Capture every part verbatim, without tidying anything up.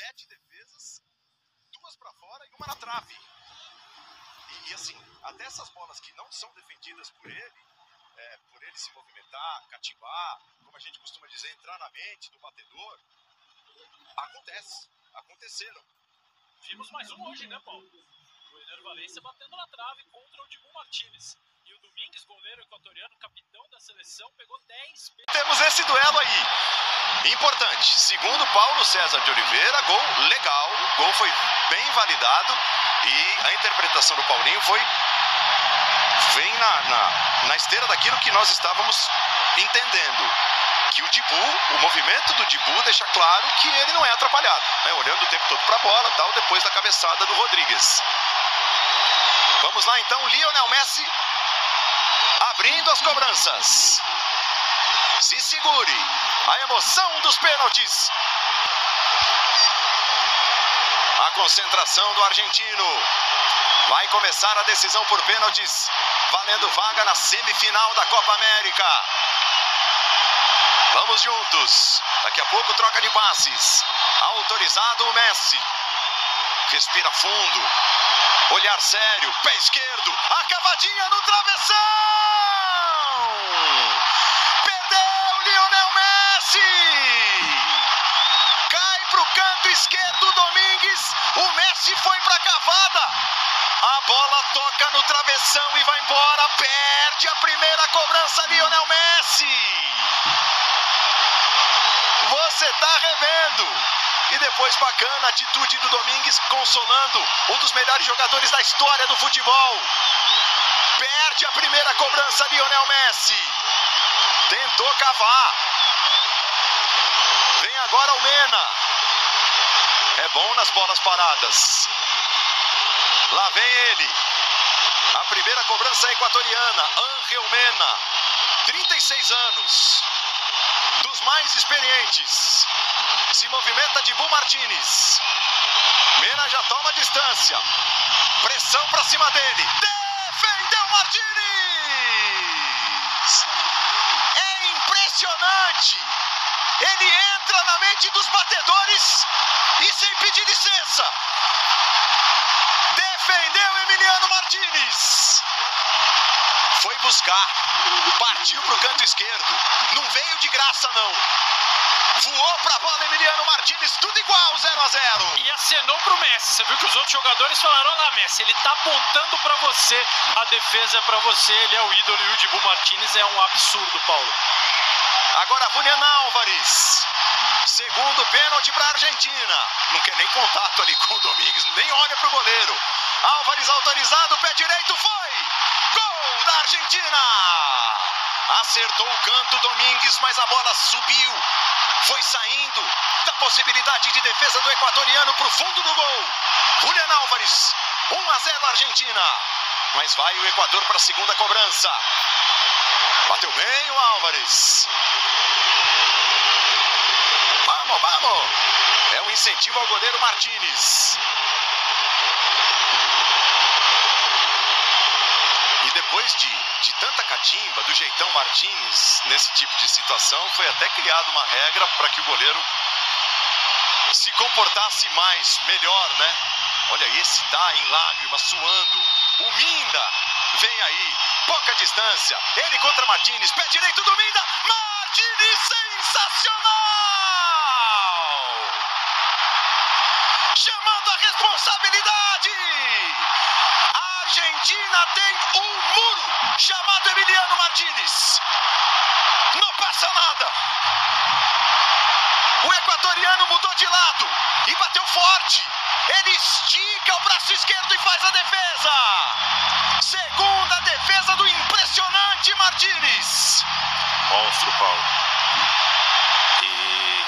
sete defesas, duas para fora e uma na trave. E, e assim, até essas bolas que não são defendidas por ele, é, por ele se movimentar, cativar, como a gente costuma dizer, entrar na mente do batedor, acontece, aconteceram. Vimos mais um hoje, né, Paulo? O Ener Valencia batendo na trave contra o Dibu Martínez. E o Domingues, goleiro equatoriano, capitão da seleção, pegou dez... Temos esse duelo aí, importante. Segundo Paulo César de Oliveira, gol legal, o gol foi bem validado e a interpretação do Paulinho foi... vem na, na, na esteira daquilo que nós estávamos entendendo. Que o Dibu, o movimento do Dibu deixa claro que ele não é atrapalhado, né? Olhando o tempo todo para a bola, tal, depois da cabeçada do Rodrigues. Vamos lá então, Lionel Messi abrindo as cobranças. Se segure, a emoção dos pênaltis. A concentração do argentino. Vai começar a decisão por pênaltis, valendo vaga na semifinal da Copa América. Vamos juntos. Daqui a pouco troca de passes. Autorizado o Messi. Respira fundo. Olhar sério. Pé esquerdo. A cavadinha no travessão. Perdeu Lionel Messi. Cai pro canto esquerdo Domingues. O Messi foi pra cavada. A bola toca no travessão e vai embora. Perde a primeira cobrança Lionel Messi. Você está revendo. E depois bacana a atitude do Domingues consolando um dos melhores jogadores da história do futebol. Perde a primeira cobrança Lionel Messi. Tentou cavar. Vem agora o Mena. É bom nas bolas paradas. Lá vem ele. A primeira cobrança equatoriana. Ángel Mena. trinta e seis anos. Dos mais experientes. Se movimenta Dibu Martínez. Mena já toma distância. Pressão pra cima dele. Defendeu Martínez. É impressionante. Ele entra na mente dos batedores e sem pedir licença. Defendeu Emiliano Martínez. Foi buscar. Partiu pro canto esquerdo. Não veio de graça, não. Voou pra bola Emiliano Martínez. Tudo igual, zero a zero. E acenou pro Messi. Você viu que os outros jogadores falaram: olha lá, Messi, ele tá apontando pra você. A defesa é pra você. Ele é o ídolo e o Dibu Martínez é um absurdo, Paulo. Agora Julián Álvares. Segundo pênalti pra Argentina. Não quer nem contato ali com o Domingues. Nem olha pro goleiro. Álvares autorizado. Pé direito. Foi. Gol da Argentina. Acertou o canto Domingues, mas a bola subiu. Foi saindo da possibilidade de defesa do equatoriano para o fundo do gol. Julián Álvares, um a zero Argentina. Mas vai o Equador para a segunda cobrança. Bateu bem o Álvares. Vamos, vamos. É um incentivo ao goleiro Martínez. E depois de, de tanta catimba, do jeitão Martínez, nesse tipo de situação, foi até criada uma regra para que o goleiro se comportasse mais, melhor, né? Olha, esse tá em lágrimas, suando. O Minda vem aí, pouca distância. Ele contra Martínez, pé direito do Minda. Martínez, sensacional! Chamando a responsabilidade. A Argentina tem um muro chamado Emiliano Martínez. Não passa nada. O equatoriano mudou de lado e bateu forte. Ele estica o braço esquerdo e faz a defesa. Segunda defesa do impressionante Martínez. Monstro, Paulo. E,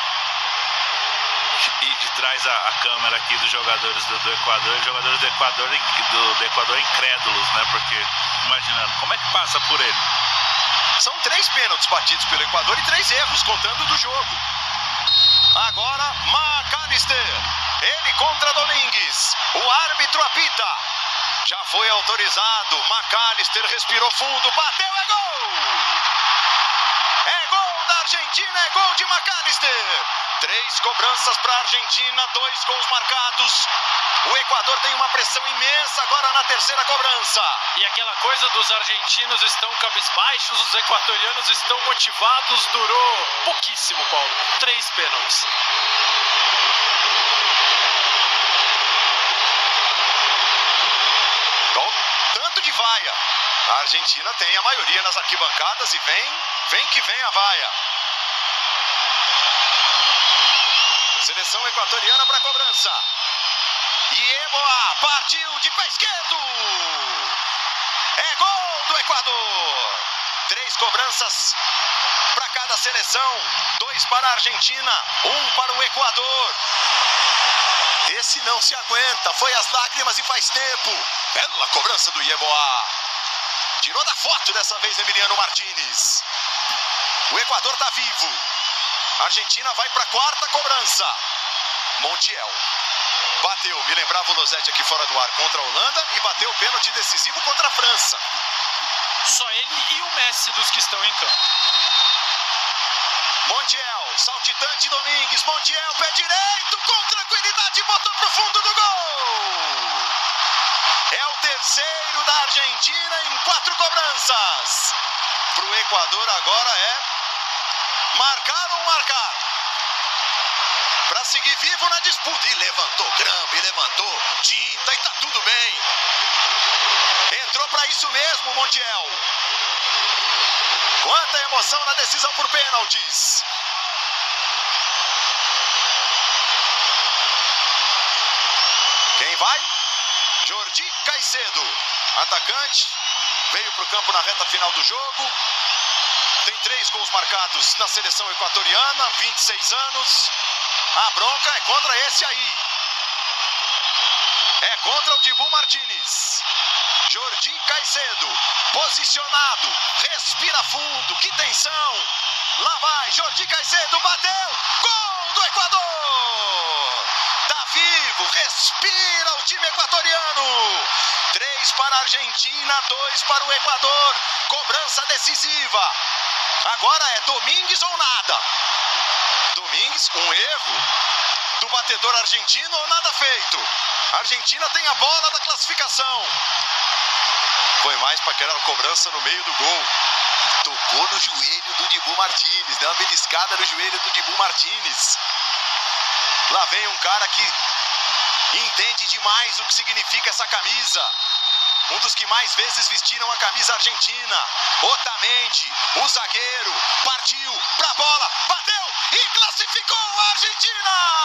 e de trás a, a câmera aqui dos jogadores do, do Equador, os jogadores do Equador, do, do Equador incrédulos, né? Porque, imaginando, como é que passa por ele? São três pênaltis batidos pelo Equador e três erros, contando do jogo. Agora, McAllister. Ele contra Domingues. O árbitro apita. Já foi autorizado. McAllister respirou fundo. Bateu, é gol! É gol da Argentina, é gol de McAllister. Três cobranças para a Argentina, dois gols marcados. O Equador tem uma pressão imensa agora na terceira cobrança. E aquela coisa dos argentinos estão cabisbaixos, os equatorianos estão motivados. Durou pouquíssimo, Paulo. Três pênaltis. Tanto de vaia. A Argentina tem a maioria nas arquibancadas e vem, vem que vem a vaia. Seleção equatoriana para cobrança. Yeboah partiu de pé esquerdo. É gol do Equador. Três cobranças para cada seleção. Dois para a Argentina, um para o Equador. Esse não se aguenta. Foi às lágrimas e faz tempo. Bela cobrança do Yeboah. Tirou da foto dessa vez Emiliano Martínez. O Equador está vivo. A Argentina vai para a quarta cobrança. Montiel. Bateu, me lembrava o Losetti aqui fora do ar contra a Holanda e bateu o pênalti decisivo contra a França. Só ele e o Messi dos que estão em campo. Montiel, saltitante Domingues. Montiel, pé direito, com tranquilidade, botou pro fundo do gol. É o terceiro da Argentina em quatro cobranças. Pro Equador agora é marcar ou marcar. Para seguir vivo na disputa. E levantou grama, e levantou tinta, e tá tudo bem. Entrou para isso mesmo, Montiel. Quanta emoção na decisão por pênaltis. Quem vai? Jordi Caicedo. Atacante. Veio para o campo na reta final do jogo. Tem três gols marcados na seleção equatoriana. vinte e seis anos. A bronca é contra esse aí. É contra o Dibu Martínez. Jordi Caicedo, posicionado, respira fundo, que tensão. Lá vai, Jordi Caicedo, bateu, gol do Equador. Tá vivo, respira o time equatoriano. Três para a Argentina, dois para o Equador. Cobrança decisiva. Agora é Domingues ou nada. Domingues, um erro do batedor argentino ou nada feito. A Argentina tem a bola da classificação. Foi mais para aquela cobrança no meio do gol. Tocou no joelho do Dibu Martínez. Deu uma beliscada no joelho do Dibu Martínez. Lá vem um cara que entende demais o que significa essa camisa. Um dos que mais vezes vestiram a camisa argentina. Otamendi, o zagueiro, partiu pra bola, bateu e classificou a Argentina!